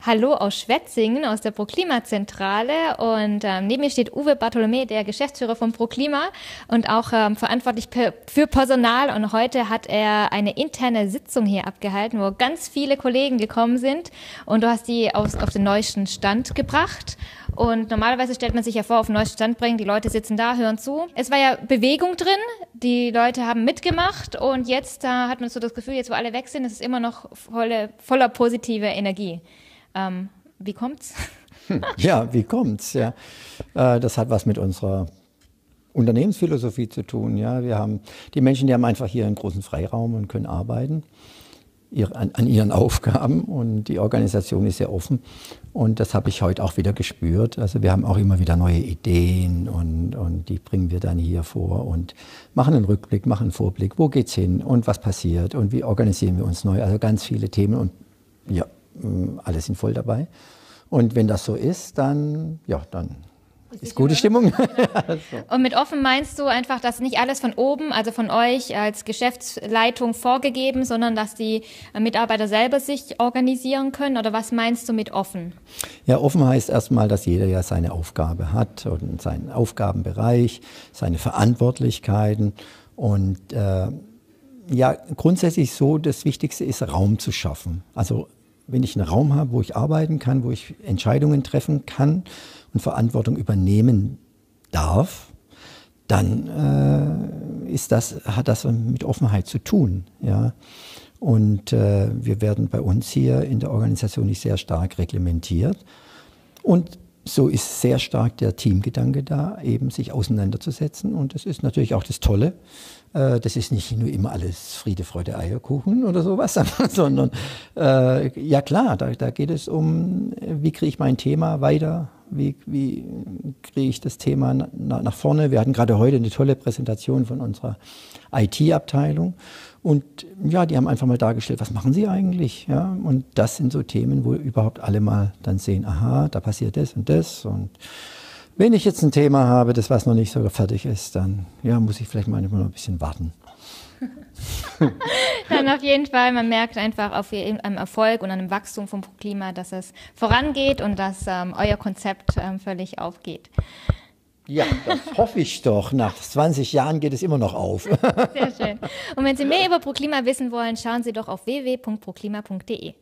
Hallo aus Schwetzingen, aus der ProKlima-Zentrale und neben mir steht Uwe Bartholomä, der Geschäftsführer von ProKlima und auch verantwortlich für Personal, und heute hat er eine interne Sitzung hier abgehalten, wo ganz viele Kollegen gekommen sind und du hast die auf den neuesten Stand gebracht. Und normalerweise stellt man sich ja vor, auf den neuesten Stand bringen, die Leute sitzen da, hören zu. Es war ja Bewegung drin, die Leute haben mitgemacht und jetzt hat man so das Gefühl, jetzt wo alle weg sind, es ist immer noch voller positiver Energie. Wie kommt's? Ja, wie kommt's? Ja, das hat was mit unserer Unternehmensphilosophie zu tun. Ja, die Menschen, die haben einfach hier einen großen Freiraum und können arbeiten an ihren Aufgaben, und die Organisation ist sehr offen, und das habe ich heute auch wieder gespürt. Also wir haben auch immer wieder neue Ideen und die bringen wir dann hier vor und machen einen Rückblick, machen einen Vorblick, wo geht's hin und was passiert und wie organisieren wir uns neu. Also ganz viele Themen, und ja, alle sind voll dabei. Und wenn das so ist, dann ist gute Stimmung. Und mit offen meinst du einfach, dass nicht alles von oben, also von euch als Geschäftsleitung vorgegeben, sondern dass die Mitarbeiter selber sich organisieren können? Oder was meinst du mit offen? Ja, offen heißt erstmal, dass jeder ja seine Aufgabe hat und seinen Aufgabenbereich, seine Verantwortlichkeiten. Und grundsätzlich so, das Wichtigste ist, Raum zu schaffen. Also wenn ich einen Raum habe, wo ich arbeiten kann, wo ich Entscheidungen treffen kann und Verantwortung übernehmen darf, dann hat das mit Offenheit zu tun. Ja? Und wir werden bei uns hier in der Organisation nicht sehr stark reglementiert. Und so ist sehr stark der Teamgedanke da, eben sich auseinanderzusetzen. Und das ist natürlich auch das Tolle. Das ist nicht nur immer alles Friede, Freude, Eierkuchen oder sowas, sondern ja klar, da geht es um, wie kriege ich mein Thema weiter, wie kriege ich das Thema nach vorne. Wir hatten gerade heute eine tolle Präsentation von unserer IT-Abteilung. Und ja, die haben einfach mal dargestellt, was machen sie eigentlich? Ja? Und das sind so Themen, wo überhaupt alle mal dann sehen, aha, da passiert das und das. Und wenn ich jetzt ein Thema habe, das was noch nicht so fertig ist, dann muss ich vielleicht manchmal noch ein bisschen warten. Dann auf jeden Fall, man merkt einfach auf einem Erfolg und einem Wachstum von ProKlima, dass es vorangeht und dass euer Konzept völlig aufgeht. Ja, das hoffe ich doch. Nach 20 Jahren geht es immer noch auf. Sehr schön. Und wenn Sie mehr über ProKlima wissen wollen, schauen Sie doch auf www.proklima.de.